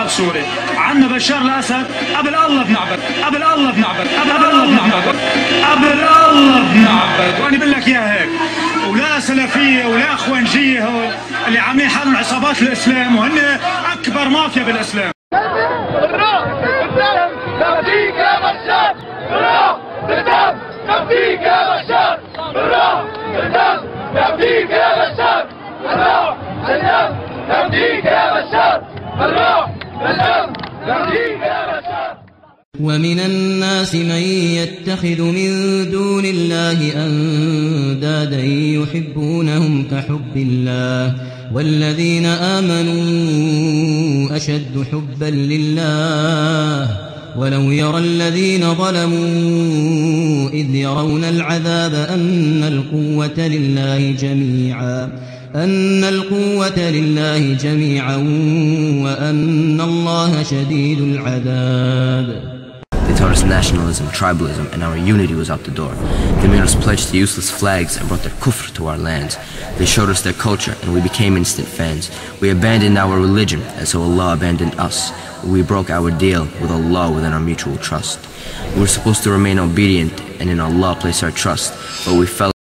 استعاد سوريا. عندنا بشار الاسد قبل الله بنعبد، قبل الله بنعبد، قبل الله بنعبد، قبل الله بنعبد. وانا بقول لك اياها هيك. ولا سلفيه ولا اخوانجيه هول اللي عاملين حالهم عصابات الاسلام وهن اكبر مافيا بالاسلام. بالروح بالدم نفديك يا بشار، بالروح بالدم نفديك يا بشار، بالروح بالدم نفديك يا بشار، بالروح بالدم نفديك يا بشار، بالروح بالدم نفديك يا بشار. ومن الناس من يتخذ من دون الله أندادا يحبونهم كحب الله والذين آمنوا أشد حبا لله ولو يرى الذين ظلموا إذ يرون العذاب أن القوة لله جميعا وأن الله شديد العذاب. They taught us nationalism, tribalism, and our unity was out the door. They made us pledge to useless flags and brought their kufr to our lands. They showed us their culture, and we became instant fans. We abandoned our religion, and so Allah abandoned us. We broke our deal with Allah within our mutual trust. We were supposed to remain obedient and in Allah place our trust, but we fell